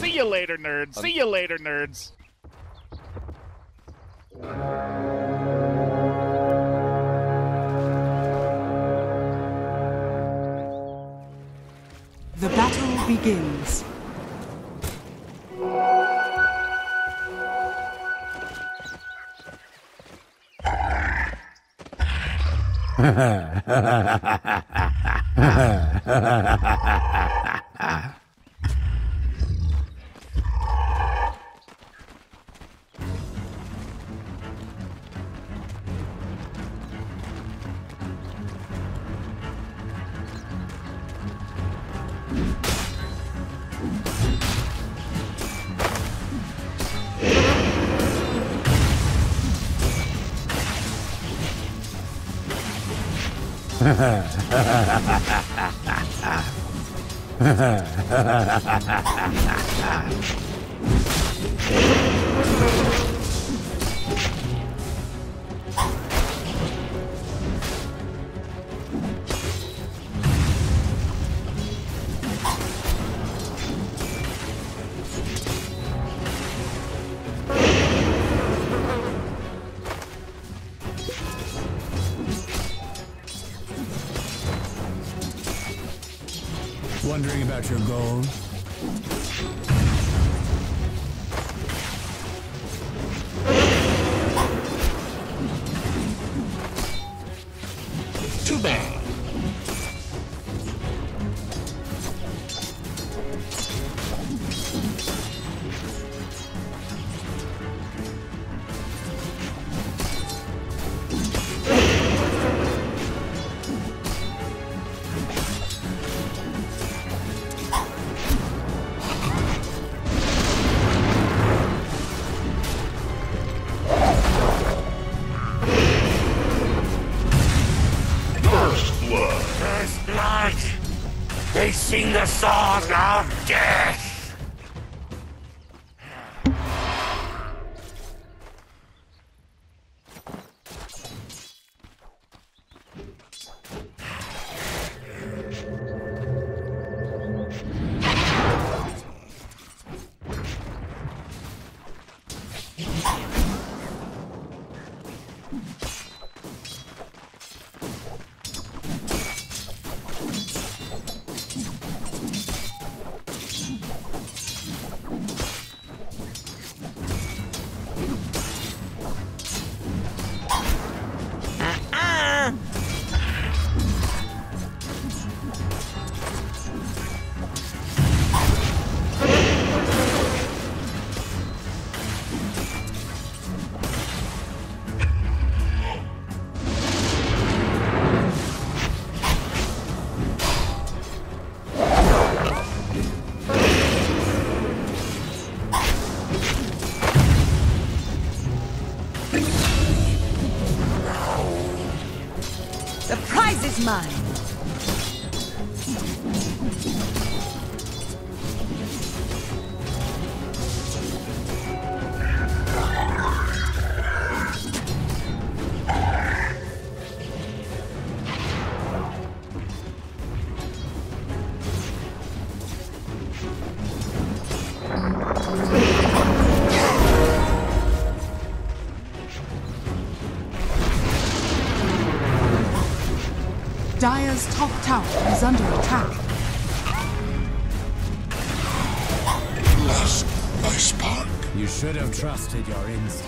See you later, nerds. See you later, nerds. The battle begins. Wondering about your goal? Too bad. First blood! They sing the song of death! The prize is mine. Dire's top tower is under attack. Lost my spark. You should have trusted your instincts.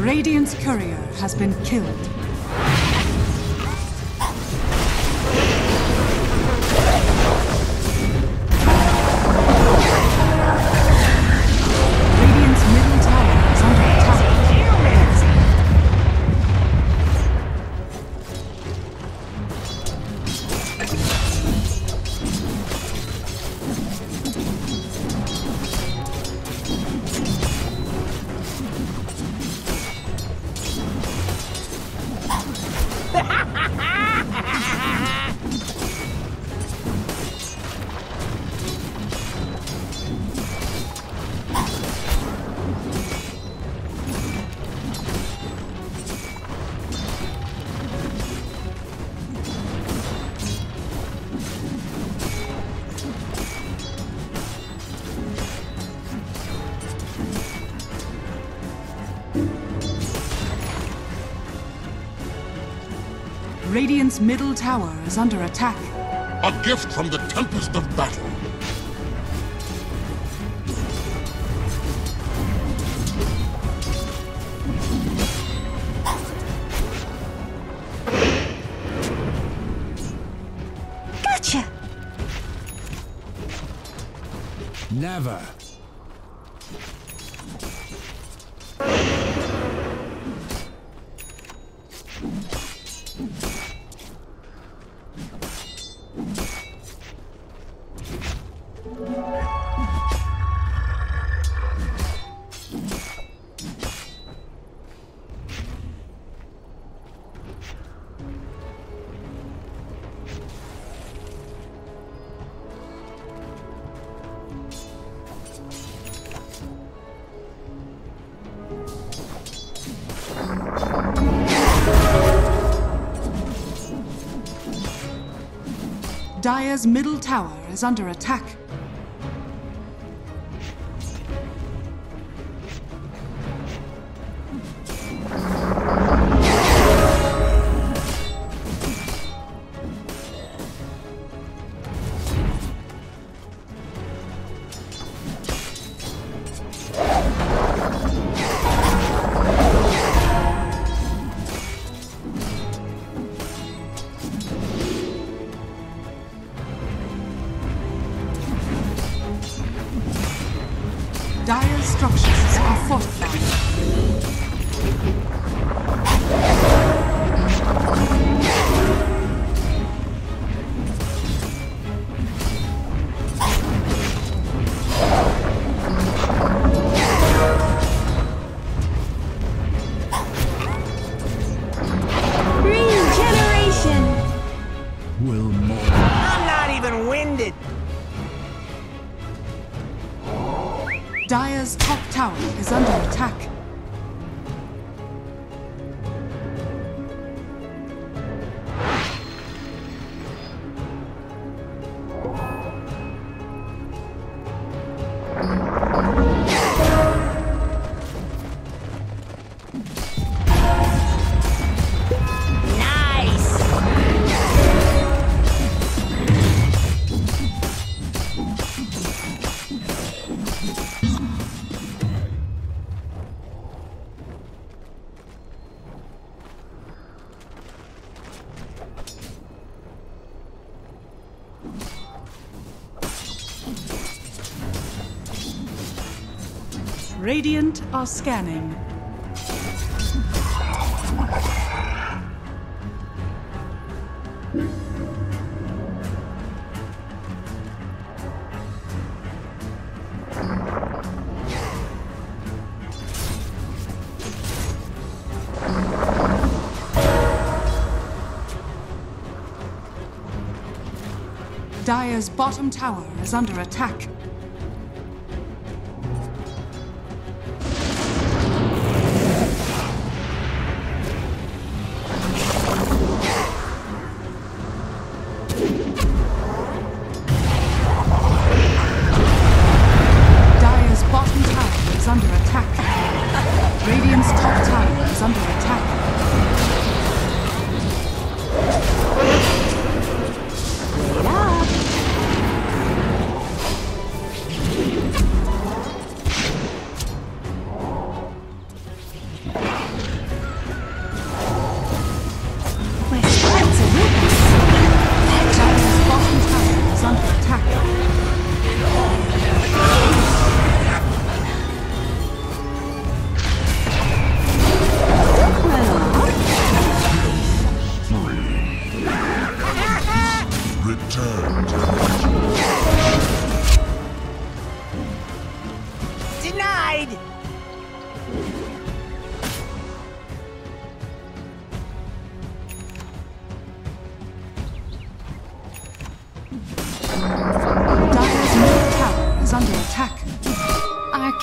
Radiant's courier has been killed. Radiant's middle tower is under attack. Radiant's middle tower is under attack. A gift from the tempest of battle. Gotcha! Never. Dire's middle tower is under attack. Dire's structures are fortified. Regeneration! Will more. I'm not even winded. Dire's top tower is under attack. Nice! Radiant are scanning. Dire's bottom tower is under attack. Dire's bottom tower is under attack. Radiant's top tower is under attack. Get up!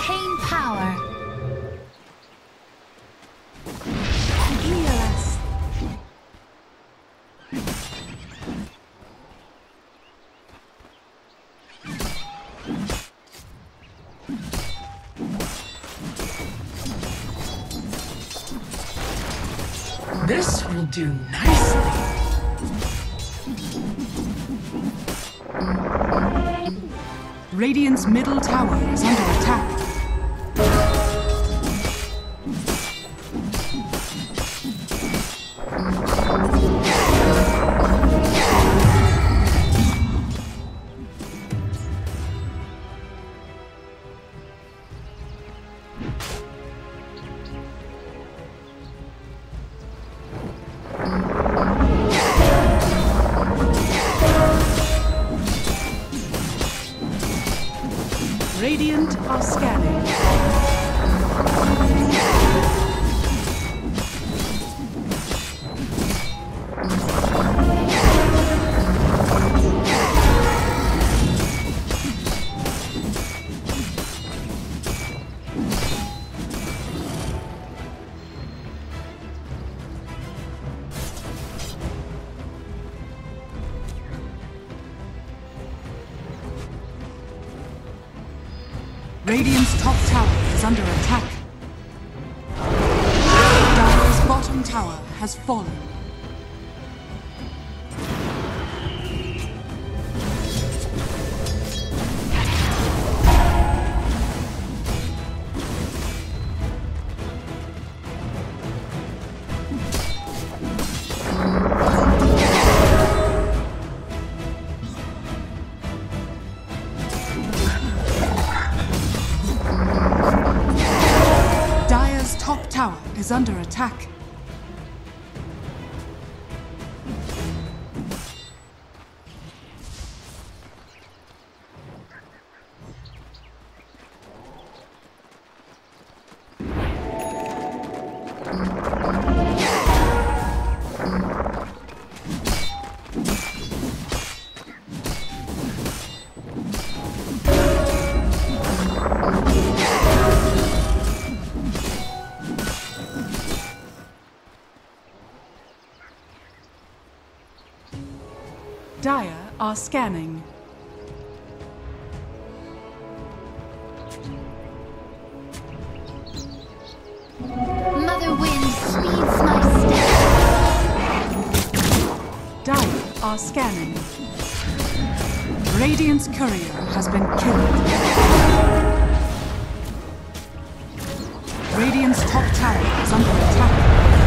Retain power. Heal us. This will do nicely. Radiant's middle tower is under attack. Radiant are scanning. Radiant's top tower is under attack. Dire's bottom tower has fallen. Top tower is under attack. Dire are scanning. Mother Wind speeds my steps. Dire are scanning. Radiant's courier has been killed. Radiant's top tower is under attack.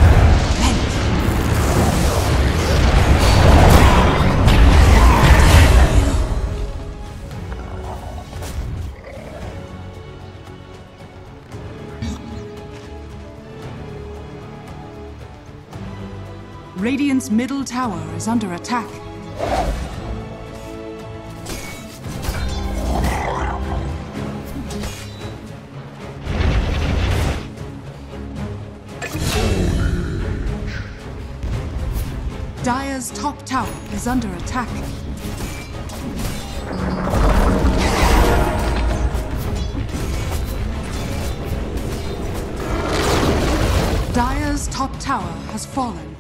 Radiant's middle tower is under attack. Dire's top tower is under attack. Dire's top tower has fallen.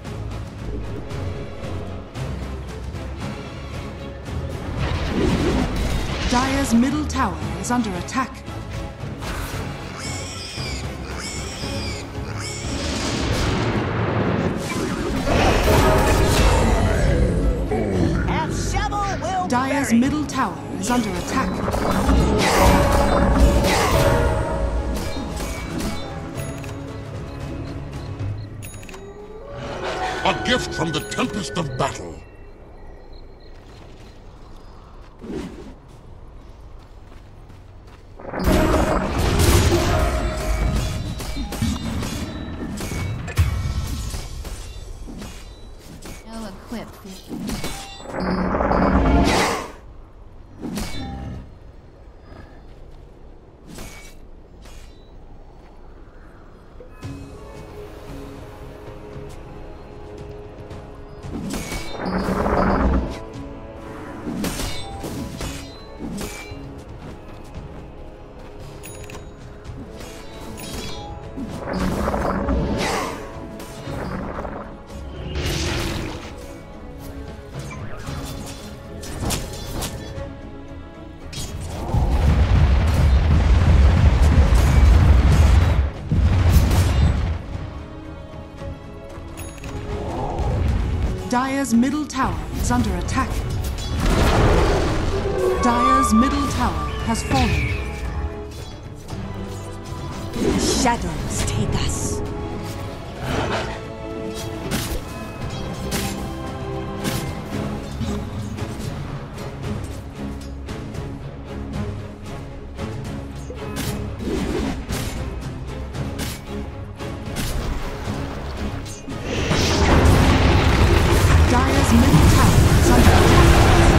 Dire's middle tower is under attack. Dire's middle tower is under attack. A gift from the Tempest of Battle. Dire's middle tower is under attack. Dire's middle tower has fallen. Shadows take us. Dire's middle tower is under attack.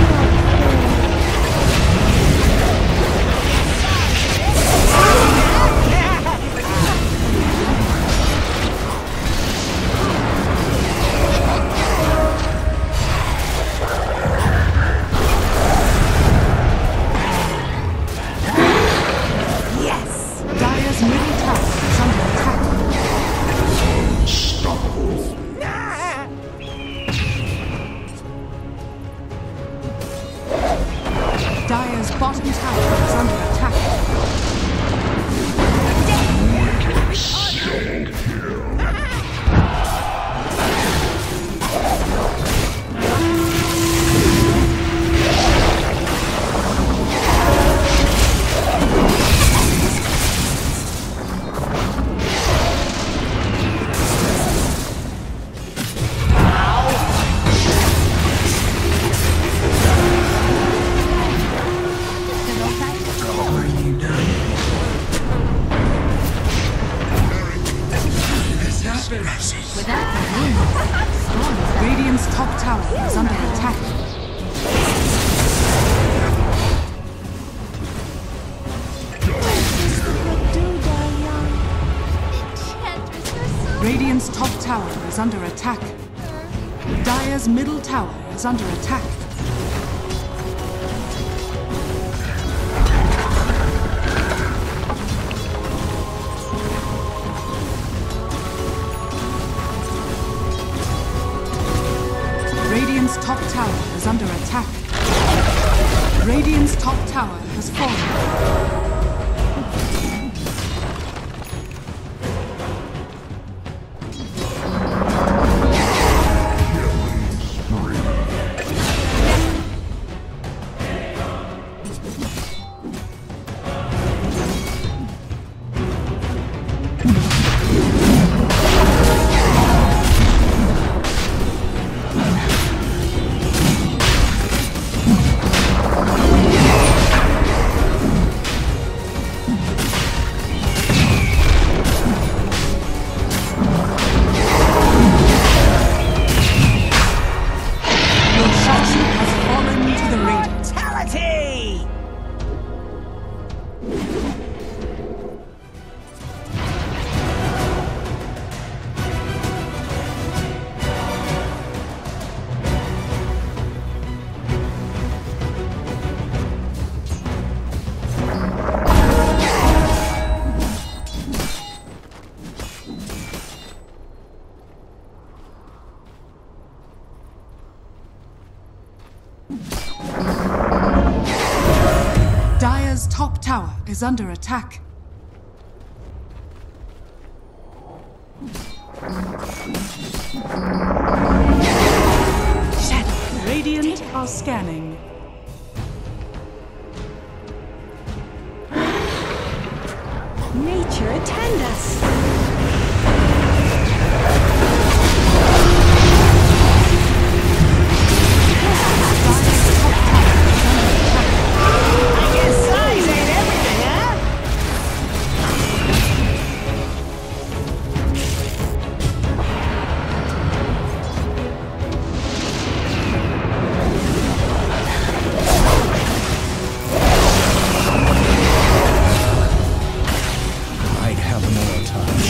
Dire's middle tower is under attack. Dire's bottom tower is under attack. Without the wind, storms Radiant's top tower is under attack. enchanters are so Radiant's top tower is under attack. Dire's middle tower is under attack. Radiant's top tower is under attack. Radiant's top tower has fallen. Dire's top tower is under attack. Shadow Radiant are scanning. Nature attend us. I guess size ain't everything, huh? I'd have more touch.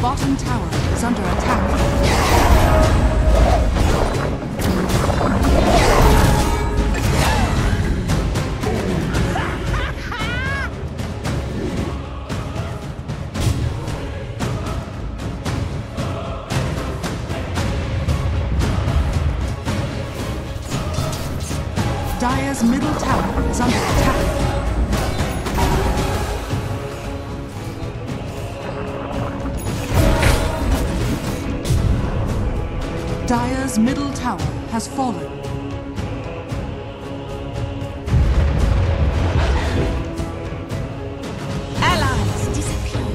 bottom tower is under attack. Dire's middle tower is under attack. Dire's middle tower has fallen. Allies disappear.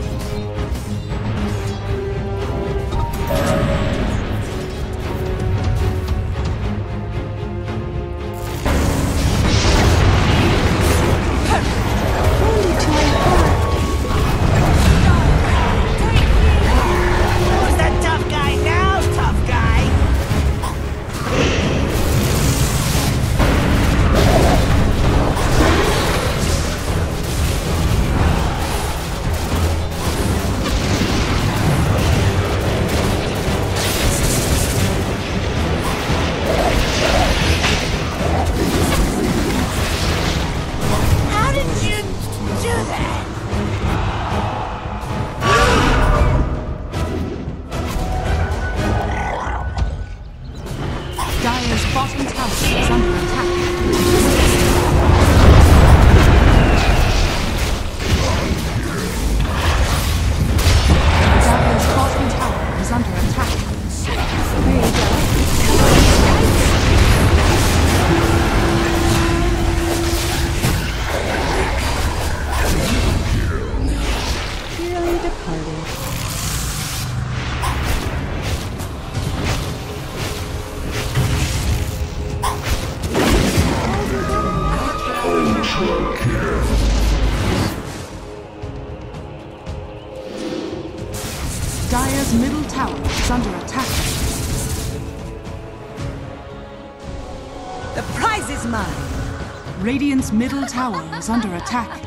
Who's that tough guy now, tough guy? How did you do that? Dire's bottom tower is under attack. Dire's bottom tower is under attack. Dearly departed. Dire's middle tower is under attack. The prize is mine. Radiant's middle tower is under attack.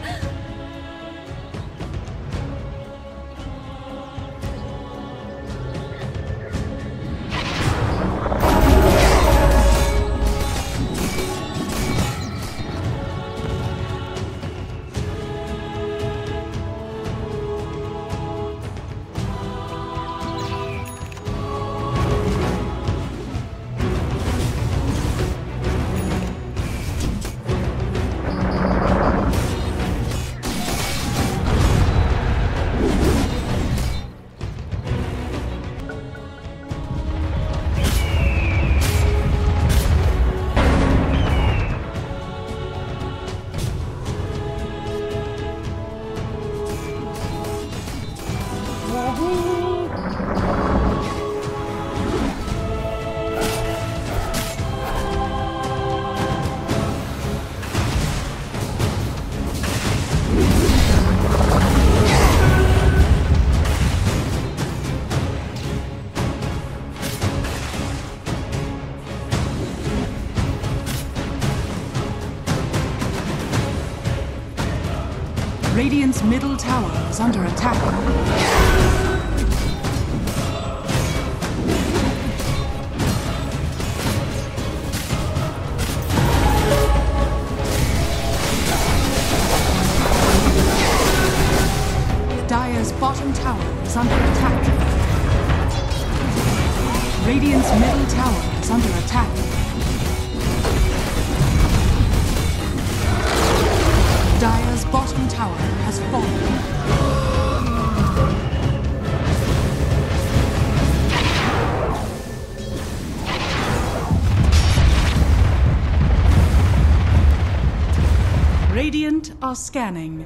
Radiant's middle tower is under attack. Dire's bottom tower is under attack. Radiant's middle tower is under attack. Dire's bottom tower has fallen. Radiant are scanning.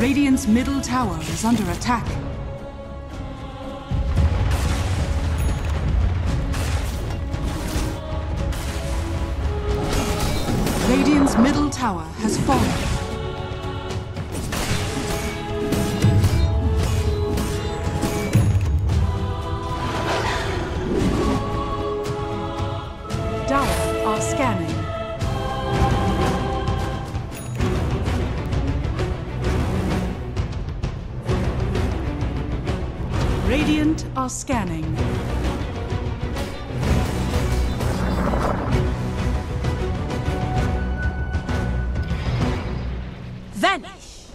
Radiant's middle tower is under attack. Radiant's middle tower has fallen. Dire are scanning. Radiant are scanning. Vanish!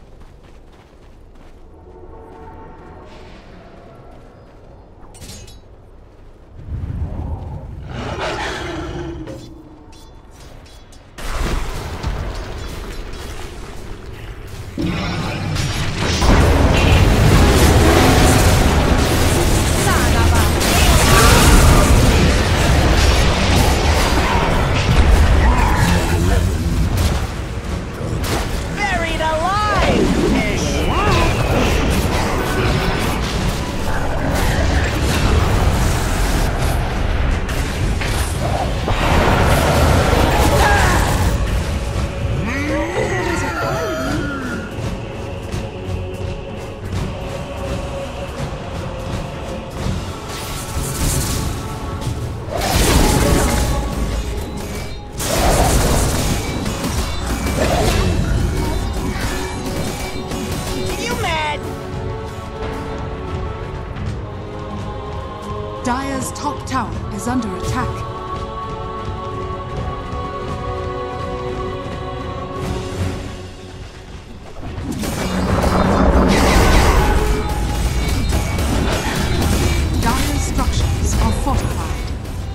Buried alive! You mad? Dire's top tower is under attack. Dire's structures are fortified.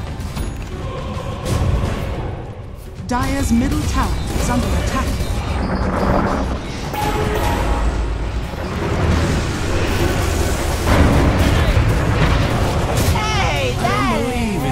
Dire's middle tower is under attack. Hey, that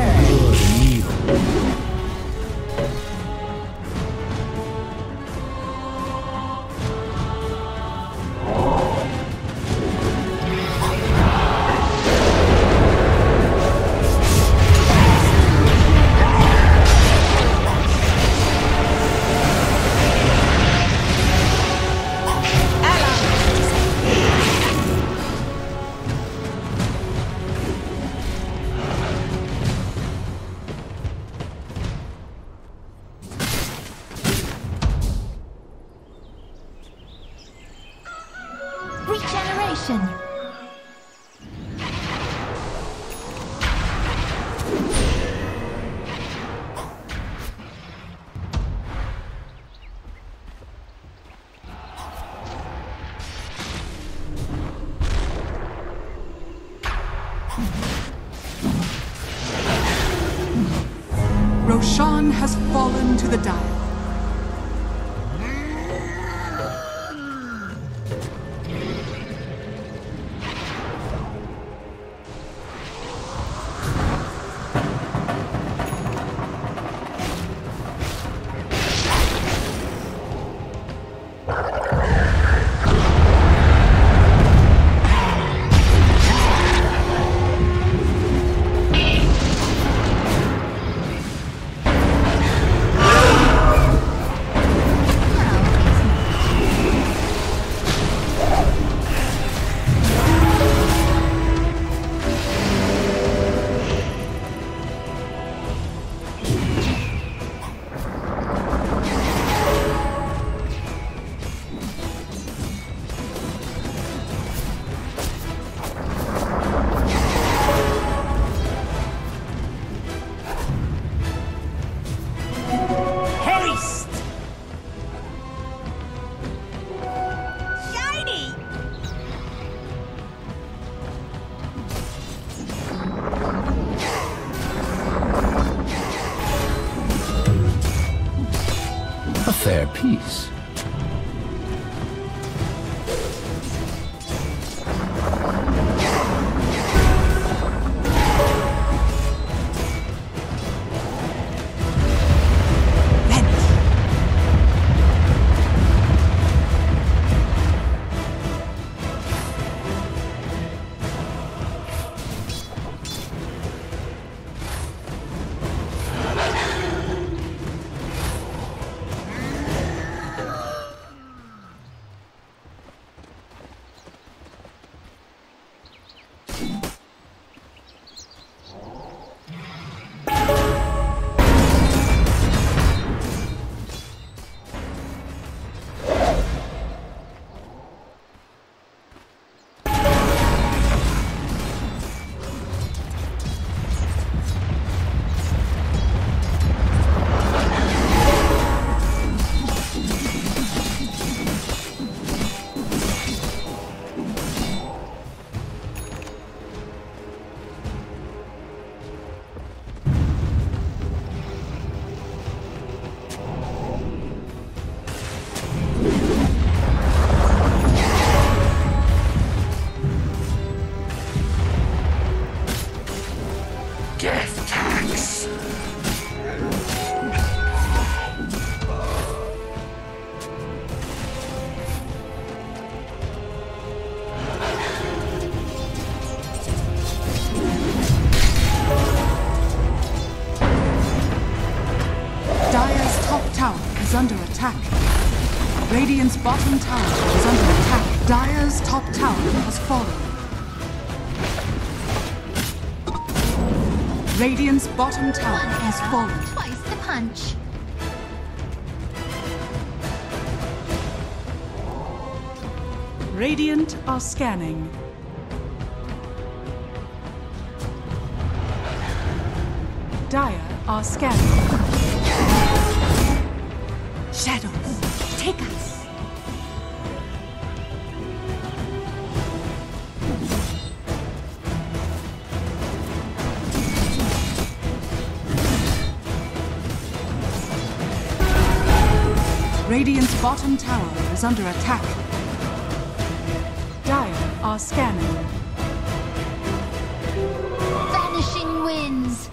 Regeneration. Roshan has fallen to the Dire. haste! Shiny! A fair peace. death tax. Dire's top tower is under attack. Radiant's bottom tower is under attack. Dire's top tower has fallen. Radiant's bottom tower has fallen. Twice the punch. Radiant are scanning. Dire are scanning. Shadows, take us. Radiant's bottom tower is under attack. Dire are scanning. Vanishing winds.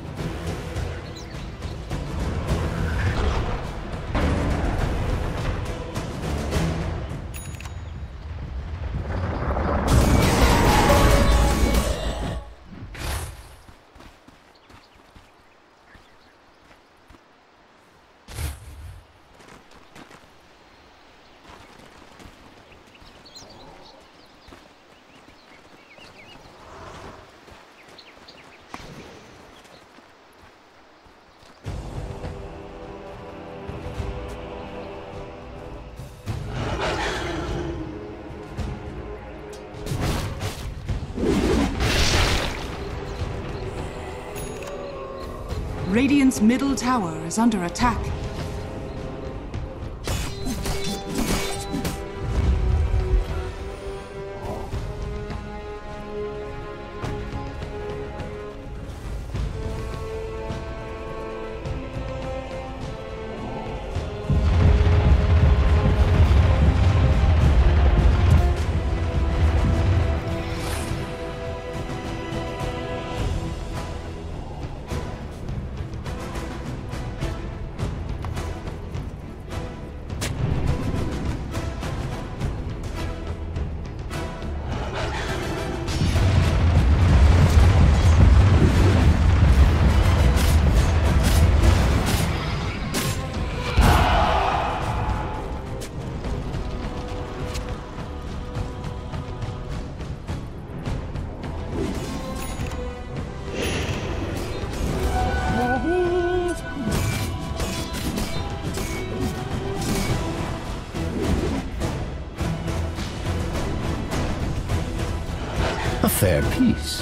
Radiant's middle tower is under attack. A fair peace.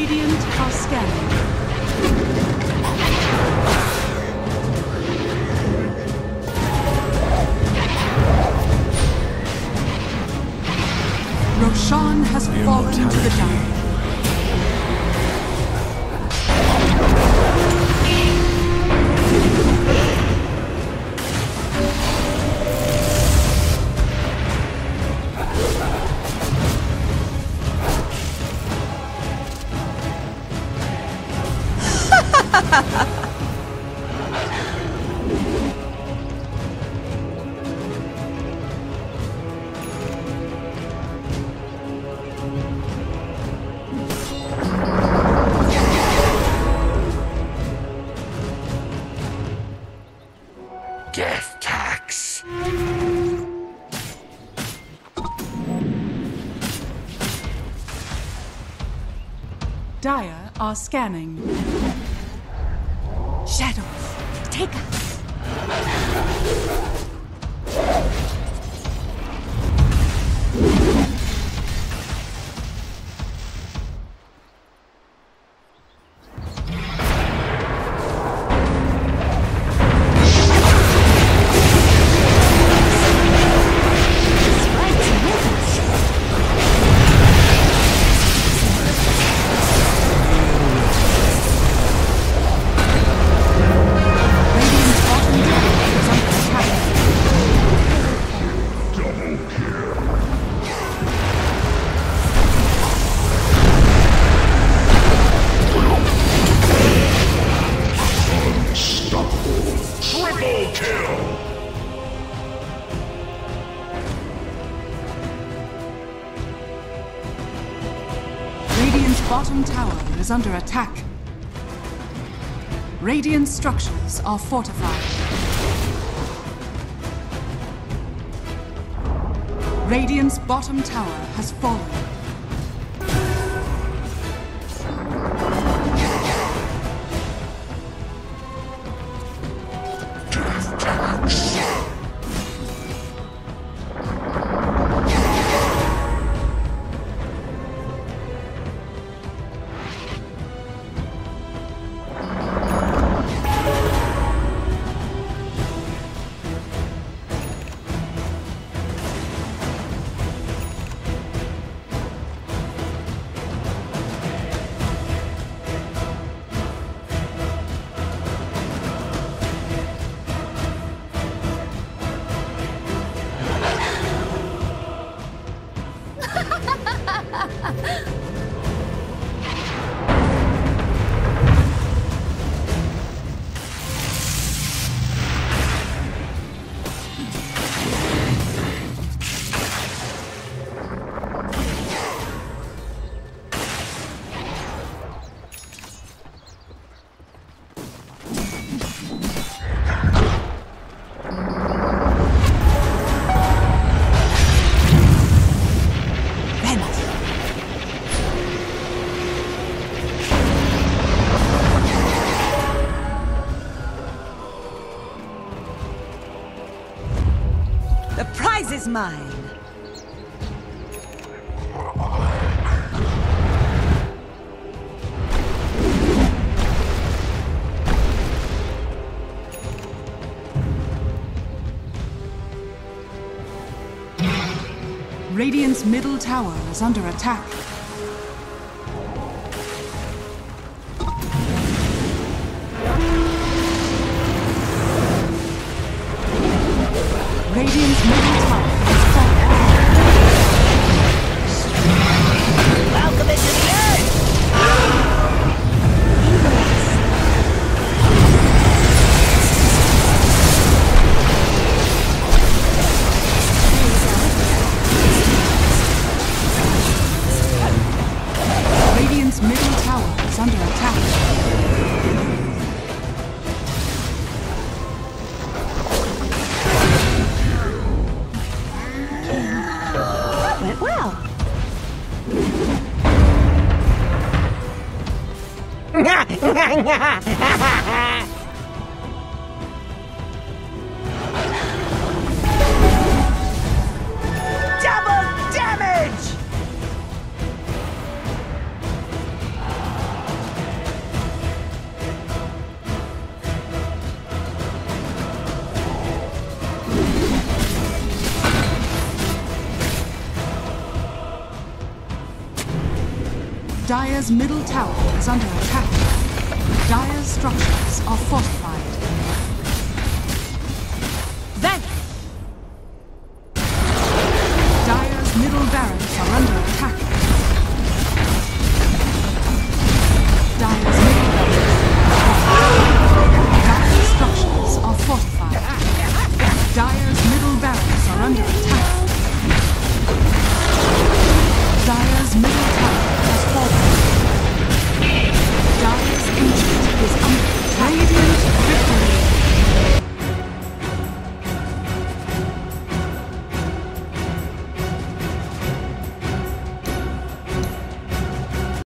Radiant are scanning. Roshan has fallen to the jungle. Death tax. Dire are scanning. Shadows, take us. Radiant's bottom tower is under attack. Radiant structures are fortified. Radiant's bottom tower has fallen. The prize is mine. Radiant's middle tower is under attack. Radiant's middle tower has fallen. Welcome into the earth! Radiant's middle tower is under attack. Went well. Double damage! Dire's middle tower is under attack. Dire's structures are fortified. Vanish! Dire's middle barracks are under attack.